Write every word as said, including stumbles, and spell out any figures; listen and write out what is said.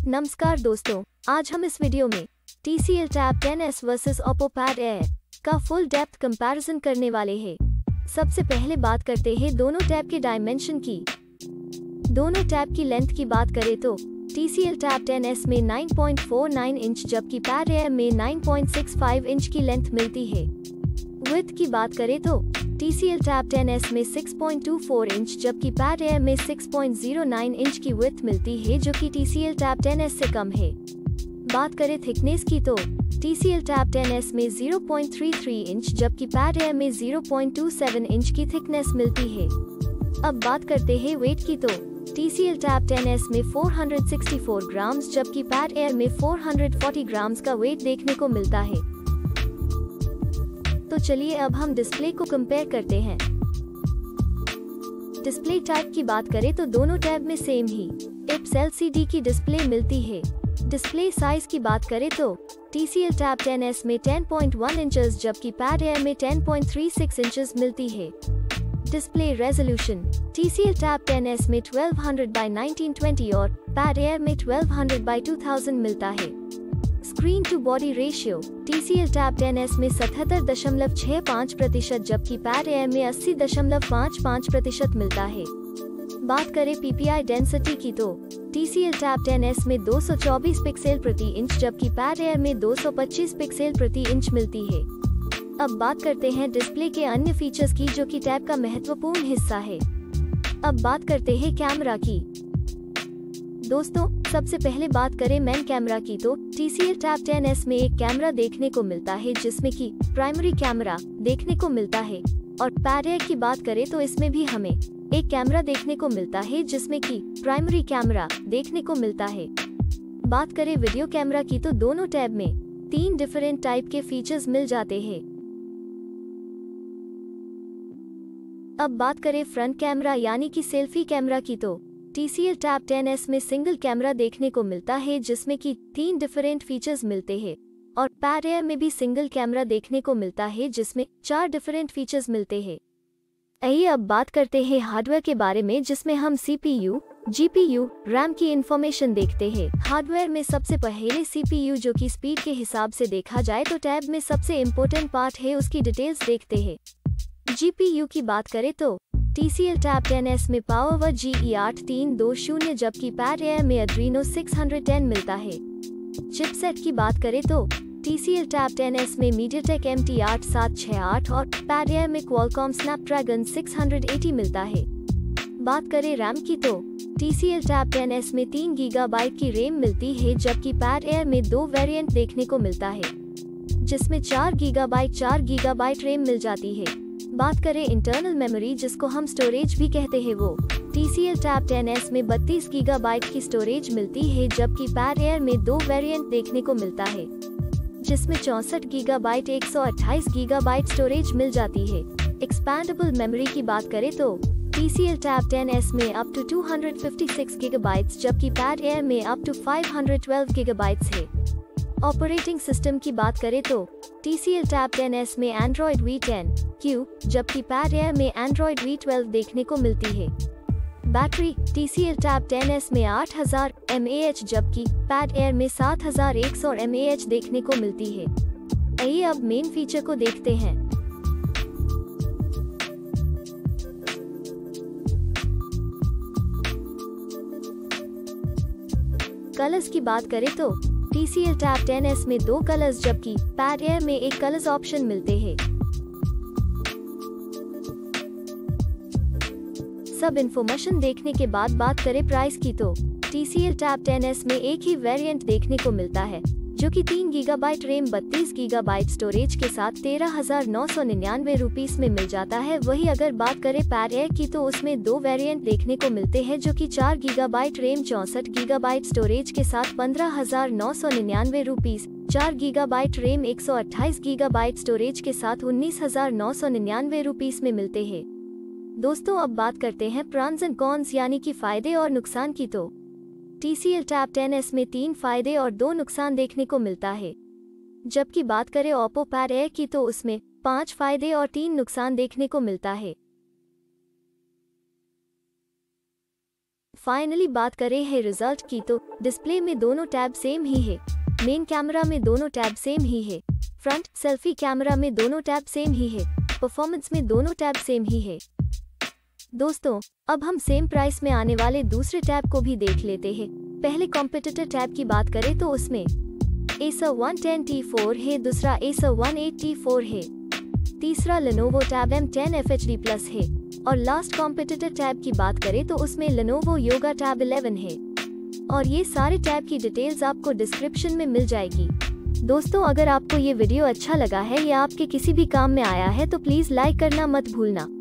नमस्कार दोस्तों, आज हम इस वीडियो में T C L Tab ten S versus Oppo Pad Air का फुल डेप्थ कंपैरिजन करने वाले हैं। सबसे पहले बात करते हैं दोनों टैब के डायमेंशन की। दोनों टैब की लेंथ की बात करें तो T C L Tab ten S में nine point four nine inch जबकि Pad Air में nine point six five inch की लेंथ मिलती है। विड्थ की बात करें तो T C L Tab ten S में six point two four inch जबकि Pad Air में six point zero nine inch की विड्थ मिलती है, जो कि T C L Tab ten S से कम है। बात करें थिकनेस की तो T C L Tab ten S में zero point three three inch जबकि Pad Air में zero point two seven inch की थिकनेस मिलती है। अब बात करते हैं वेट की तो T C L Tab ten S में four hundred sixty four grams जबकि Pad Air में फोर हंड्रेड फोर्टी ग्राम्स का वेट देखने को मिलता है। तो चलिए अब हम डिस्प्ले को कंपेयर करते हैं। डिस्प्ले टाइप की बात करें तो दोनों टैब में सेम ही I P S L C D की डिस्प्ले मिलती है। डिस्प्ले साइज की बात करें तो T C L Tab ten S में टेन पॉइंट वन इंचेस जबकि Pad Air में ten point three six inches मिलती है। Display resolution T C L Tab ten S में twelve hundred by nineteen twenty और Pad Air में twelve hundred by two thousand मिलता है। Screen to body ratio T C L Tab ten S में सतहत्तर दशमलव छह पाँच प्रतिशत जबकि Pad Air में अस्सी दशमलव पाँच पाँच प्रतिशत मिलता है। बात करें पी पी आई डेंसिटी की तो T C L Tab ten S में दो सौ चौबीस पिक्सल प्रति इंच जबकि Pad Air में दो सौ पच्चीस पिक्सल प्रति इंच मिलती है। अब बात करते हैं डिस्प्ले के अन्य फीचर्स की, जो कि टैब का महत्वपूर्ण हिस्सा है। अब बात करते हैं कैमरा की। दोस्तों, सबसे पहले बात करें मेन कैमरा की तो T C L Tab ten S में एक कैमरा देखने को मिलता है जिसमें कि प्राइमरी कैमरा देखने को मिलता है, और Pad Air की बात करें तो इसमें भी हमें एक कैमरा देखने को मिलता है जिसमें कि प्राइमरी कैमरा देखने को मिलता है। बात करें वीडियो कैमरा की तो दोनों टैब में तीन डिफरेंट टाइप के फीचर्स मिल जाते हैं। अब बात करें फ्रंट कैमरा यानी कि सेल्फी कैमरा की तो T C L Tab ten S में सिंगल कैमरा देखने को मिलता है जिसमें कि तीन डिफरेंट फीचर्स मिलते हैं, और Pad Air में भी सिंगल कैमरा देखने को मिलता है जिसमें चार डिफरेंट फीचर्स मिलते हैं। आइए अब बात करते हैं हार्डवेयर के बारे में, जिसमें हम C P U, G P U, RAM की इंफॉर्मेशन देखते हैं। हार्डवेयर में सबसे पहले सी पी यू, जो कि स्पीड के हिसाब से देखा जाए तो टैब में सबसे इम्पोर्टेंट पार्ट है, उसकी डिटेल्स देखते हैं। जी पी यू की बात करें तो T C L Tab ten S में पावर जी ई आठ तीन दो शून्य जबकि Pad Air में Adreno सिक्स हंड्रेड टेन मिलता है। चिपसेट की बात करें तो T C L Tab ten S में MediaTek एम टी आठ सात छह आठ और Pad Air में Qualcomm Snapdragon six hundred eighty मिलता है। बात करें रैम की तो T C L Tab ten S में तीन गीगाबाइट की रैम मिलती है जबकि Pad Air में दो वेरिएंट देखने को मिलता है, जिसमें चार गीगाबाइट चार गीगाबाइट रैम मिल जाती है। बात करें इंटरनल मेमोरी, जिसको हम स्टोरेज भी कहते हैं, वो T C L Tab ten S में बत्तीस गीगाबाइट की स्टोरेज मिलती है जबकि Pad Air में दो वेरिएंट देखने को मिलता है, जिसमें चौंसठ गीगाबाइट एक सौ अट्ठाईस गीगाबाइट स्टोरेज मिल जाती है। एक्सपैंडेबल मेमोरी की बात करें तो T C L Tab ten S में up to two hundred fifty six gigabytes जबकि Pad Air में up to five hundred twelve gigabytes है। ऑपरेटिंग सिस्टम की बात करें तो T C L Tab ten S में Android वी टेन क्यू जबकि Pad Air में Android वी ट्वेल्व देखने को मिलती है। Battery T C L Tab ten S में आठ हज़ार एम ए एच जबकि Pad Air में सात हज़ार एक सौ एम ए एच देखने को मिलती है। आइए अब मेन फीचर को देखते हैं। कलर्स की बात करें तो T C L Tab ten S में दो कलर्स जबकि Pad Air में एक कलर्स ऑप्शन मिलते हैं। सब इन्फॉर्मेशन देखने के बाद बात करें प्राइस की तो T C L Tab ten S में एक ही वेरिएंट देखने को मिलता है, जो कि तीन गीगाबाइट रैम बत्तीस गीगाबाइट स्टोरेज के साथ तेरह हजार नौ सौ निन्यानवे रुपीस में मिल जाता है। वही अगर बात करें Pad Air की तो उसमें दो वेरिएंट देखने को मिलते हैं, जो कि चार गीगाबाइट रैम चौसठ गीगाबाइट स्टोरेज के साथ पंद्रह हजार नौ सौ निन्यानवे रुपीस, चार गीगाबाइट रैम एक सौ अट्ठाईस गीगाबाइट स्टोरेज के साथ उन्नीस हजार नौ सौ निन्यानवे रुपीस में मिलते हैं। दोस्तों, अब बात करते हैं प्रॉन्स एंड कॉन्स यानी कि फायदे और नुकसान की तो T C L Tab ten S में तीन फायदे और दो नुकसान देखने को मिलता है, जबकि बात करें Oppo Pad Air की तो उसमें पाँच फायदे और तीन नुकसान देखने को मिलता है। फाइनली बात करें है रिजल्ट की तो डिस्प्ले में दोनों टैब सेम ही है, मेन कैमरा में दोनों टैब सेम ही है, फ्रंट सेल्फी कैमरा में दोनों टैब सेम ही है, परफॉर्मेंस में दोनों टैब सेम ही है। दोस्तों अब हम सेम प्राइस में आने वाले दूसरे टैब को भी देख लेते हैं। पहले कॉम्पिटिटर टैब की बात करें तो उसमें Acer one ten T four है, दूसरा Acer one eight T four है, तीसरा Lenovo Tab M ten F H D plus है और लास्ट कॉम्पिटिटर टैब की बात करें तो उसमें Lenovo Yoga Tab इलेवन है। और ये सारे टैब की डिटेल्स आपको डिस्क्रिप्शन में मिल जाएगी। दोस्तों अगर आपको ये वीडियो अच्छा लगा है या आपके किसी भी काम में आया है तो प्लीज़ लाइक करना मत भूलना।